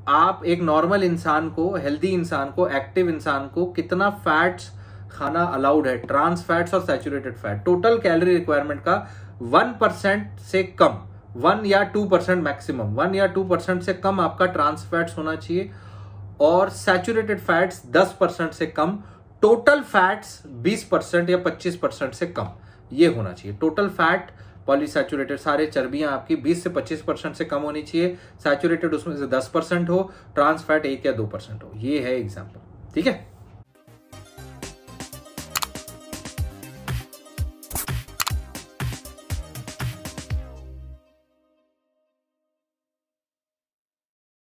आप एक नॉर्मल इंसान को, हेल्दी इंसान को, एक्टिव इंसान को कितना फैट्स खाना अलाउड है, ट्रांस फैट्स और saturated fat, total calorie requirement का 1% से कम, 1 या 2% मैक्सिमम, 1 या 2% से कम आपका ट्रांस फैट्स होना चाहिए और सैचुरेटेड फैट्स 10% से कम, टोटल फैट्स 20% या 25% से कम ये होना चाहिए। टोटल फैट पॉलीसैचुरेटेड सारे चर्बियां आपकी 20 से 25% से कम होनी चाहिए, सैचुरेटेड उसमें से 10% हो, ट्रांस फैट 1 या 2% हो। ये है एग्जाम्पल, ठीक है।